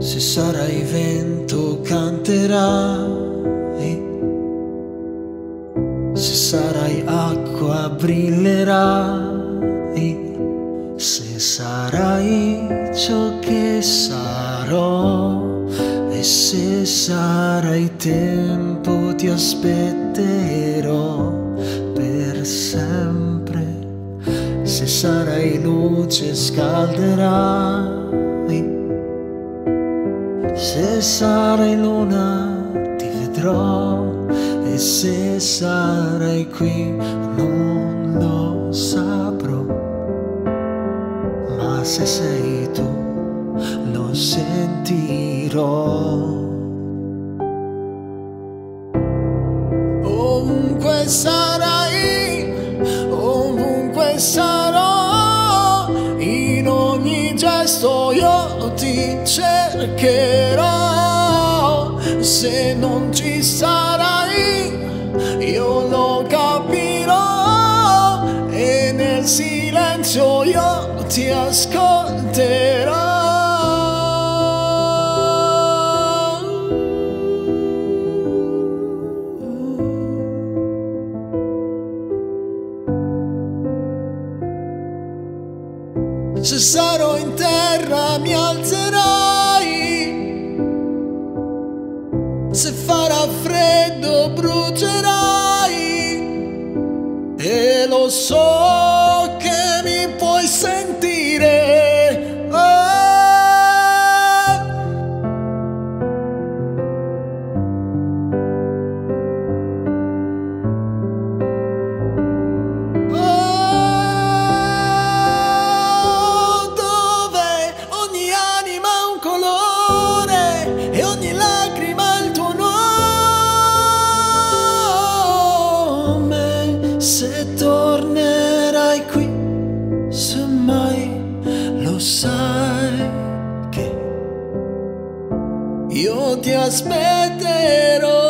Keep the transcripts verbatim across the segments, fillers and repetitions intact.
Se sarai vento canterai, se sarai acqua brillerai, se sarai ciò che sarò, e se sarai tempo ti aspetterò per sempre. Se sarai luce scalderai, se sarai luna ti vedrò, e se sarai qui non lo saprò, ma se sei tu lo sentirò. Ovunque sarai, ovunque sarò, in ogni gesto io ti cercherò. Se non ci sarai, io lo capirò, e nel silenzio io ti ascolterò. Se sarò in terra mi alzerai, se farà freddo brucerai, e lo so che mi puoi sentire. Oh. Se tornerai qui, semmai lo sai che io ti aspetterò.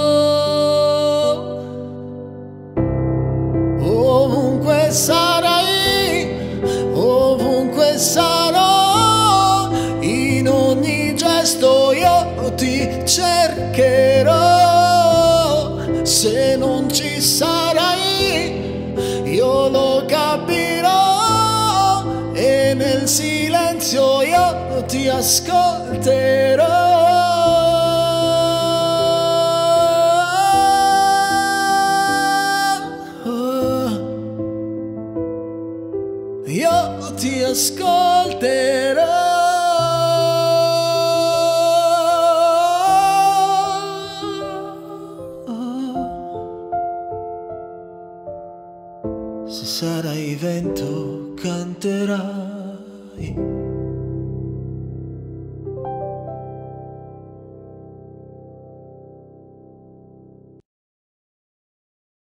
Ovunque sarai, ovunque sarò, in ogni gesto io ti cercherò. Se non ci sarai, io lo capirò, e nel silenzio io ti ascolterò. Io ti ascolterò. Se sarai vento canterai,